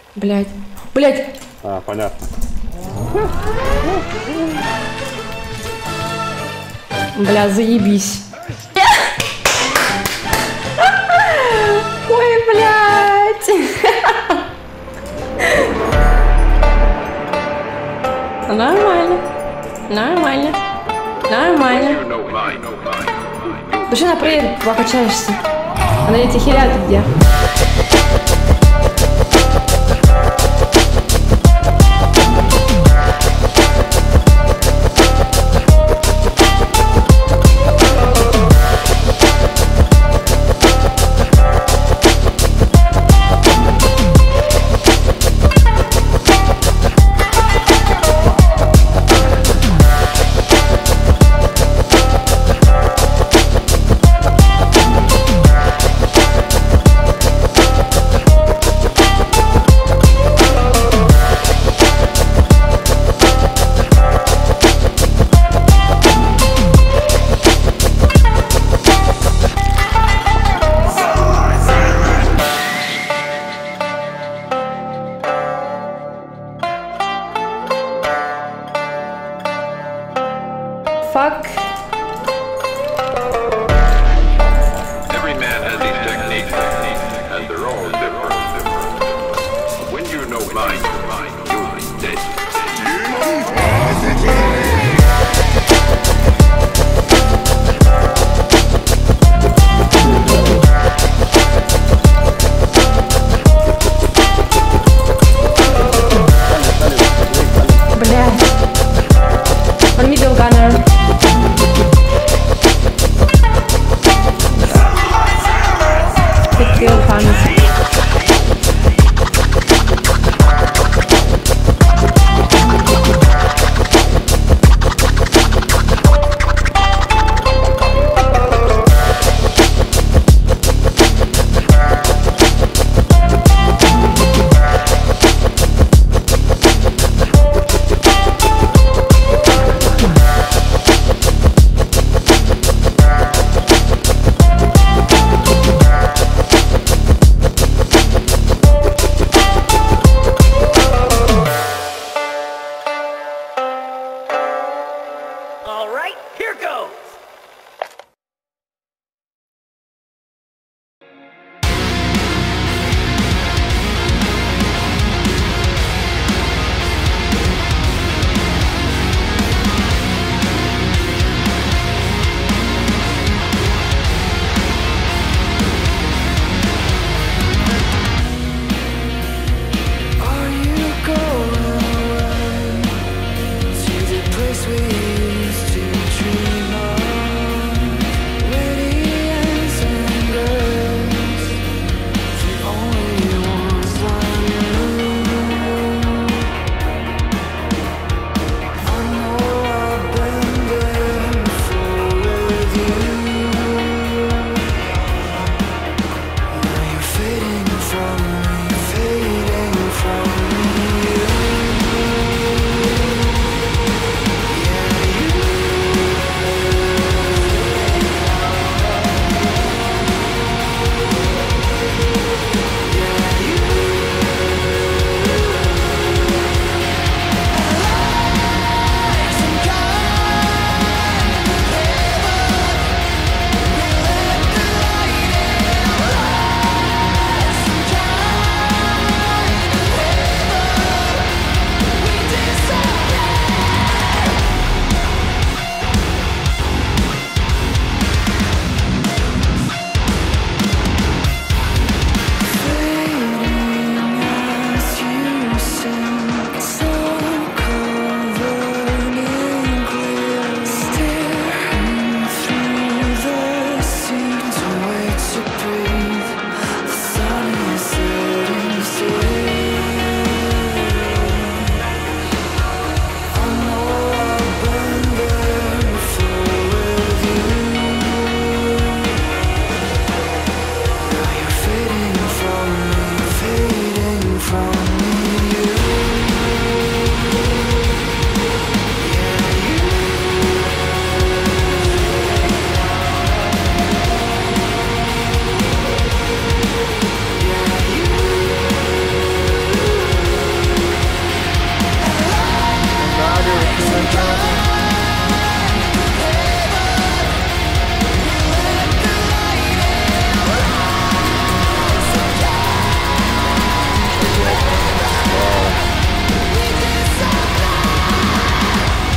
Блядь. Блядь. А, понятно. Бля, заебись. Ой, блядь. Нормально. Нормально. Нормально. Души напред, покачаешься. А на эти херя ты где?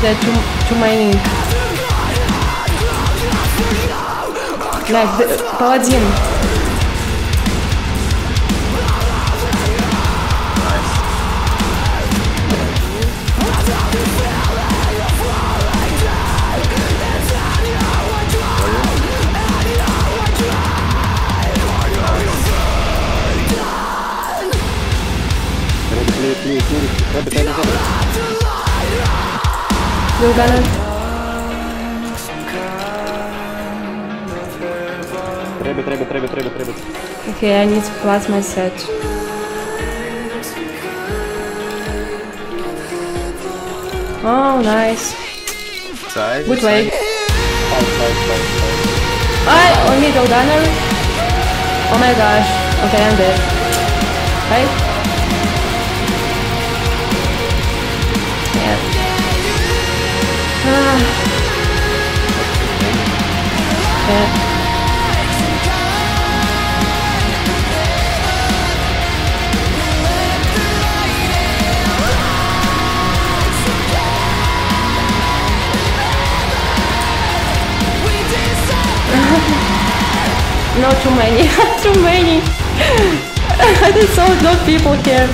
They're too many. Like, паладин. 𝐀𝐢𝐤𝐚 Треба. Okay, I need to plus my set. Oh, nice. Side. Good way. Side. On middle gunner. Oh my gosh. Okay, I'm dead. Right? Yeah. Yeah. No, too many. Too many. There's so no people here.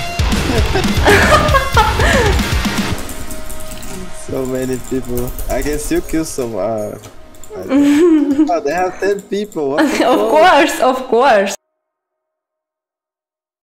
So many people. I can still kill some. Oh, they have 10 people. What the Of course.